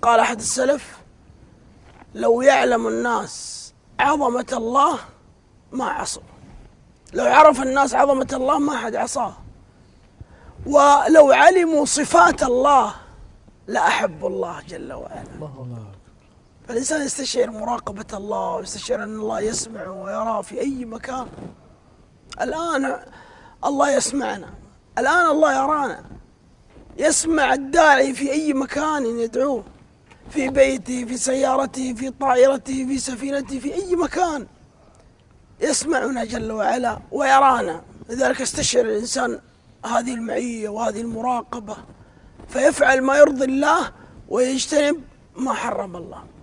قال أحد السلف: لو يعلم الناس عظمة الله ما عصوا، لو عرف الناس عظمة الله ما حد عصاه، ولو علموا صفات الله لأحبوا الله جل وعلا. فالإنسان يستشعر مراقبة الله ويستشعر أن الله يسمع ويرى في أي مكان. الآن الله يسمعنا، الآن الله يرانا، يسمع الداعي في أي مكان يدعوه، في بيته، في سيارته، في طائرته، في سفينته، في أي مكان يسمعنا جل وعلا ويرانا. لذلك يستشعر الإنسان هذه المعية وهذه المراقبة، فيفعل ما يرضي الله ويجتنب ما حرم الله.